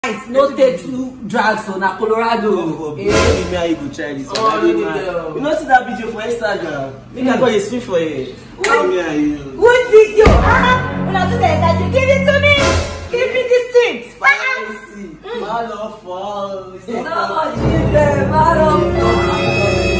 No take two drugs on a Colorado. Me I go try this. You know see that video for Instagram? Make I go a swim for it. What video? When I do that, give it to me. Give me this thing. My love falls. No, Jesus, my love falls.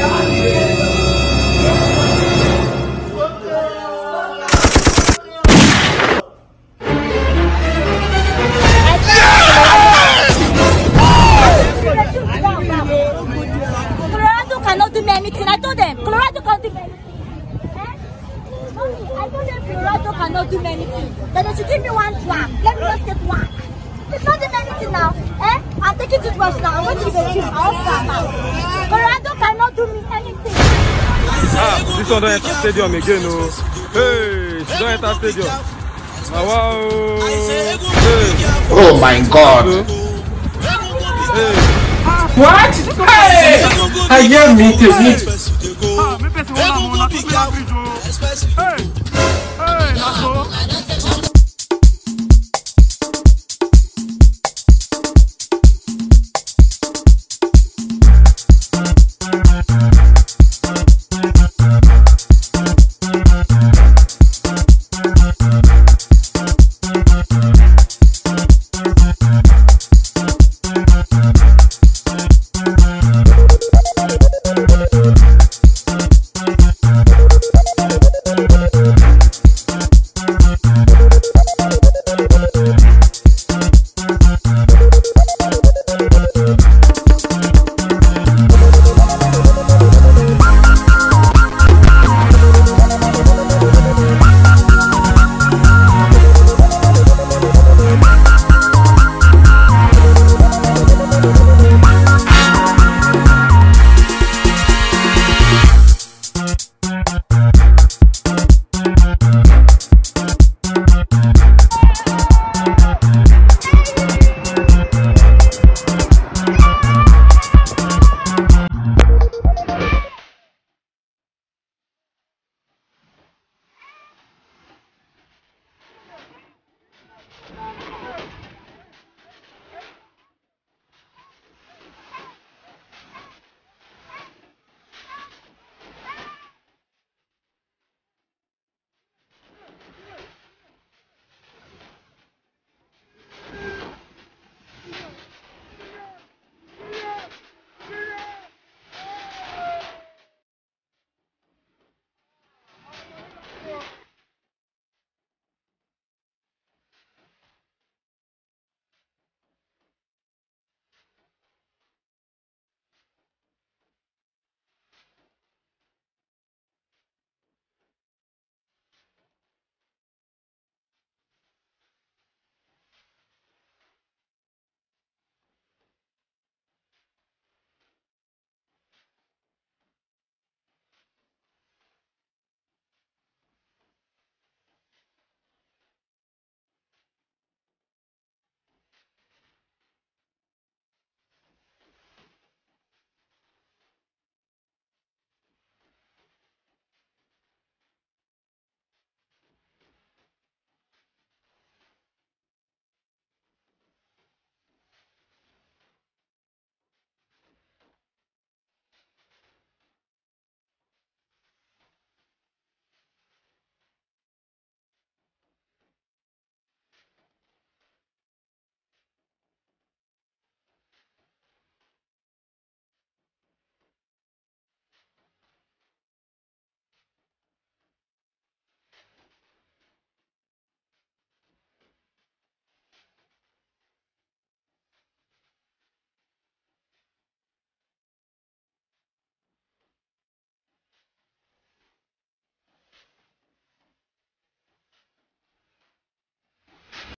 Colorado cannot do me anything. I told them Colorado can't do me anything. Mommy, I told them Colorado cannot do me anything. Then they should give me one plan. Let me just take one. It's not doing anything now. I'm taking toothbrush now. I'm going to give a tube. I'll start now. Colorado cannot do me anything. This one don't enter stadium again. Oh. Hey, she don't enter stadium. Wow. Hey. Oh my God. Hey. What? Hey! I hear me to meet. Hey, hey,